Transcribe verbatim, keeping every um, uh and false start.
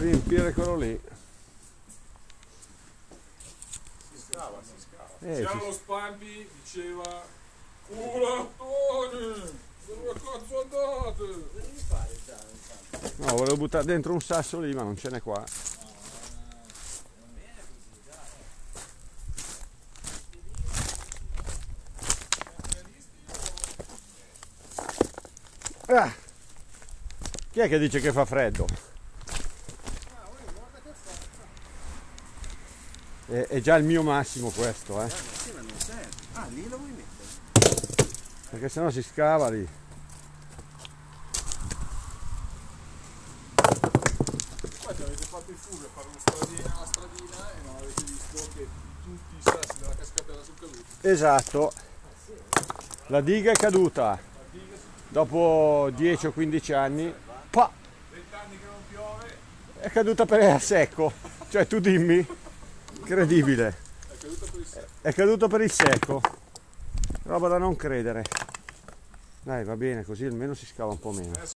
riempire quello lì. Si scava, si scava. Eh, Siamo si- lo Spampi diceva culatone, dove cazzo andate? Devi fare già intanto. No, volevo buttare dentro un sasso lì, ma non ce n'è qua. Non viene così, dai. Ah! Chi è che dice che fa freddo? È, è già il mio massimo questo, eh? Sì, ma non serve. Ah, lì lo vuoi mettere? Perché sennò si scava lì. Poi ci avete fatto il furbo a fare una stradina, una stradina e non avete visto che tutti i sassi della cascatella sono caduti. Esatto. La diga è caduta. Dopo dieci o quindici anni, pa, vent'anni che non piove, è caduta per a secco. Cioè tu dimmi, incredibile. è caduta per il secco. È caduto per il secco. Roba da non credere. Dai, va bene, così almeno si scava un po' meno.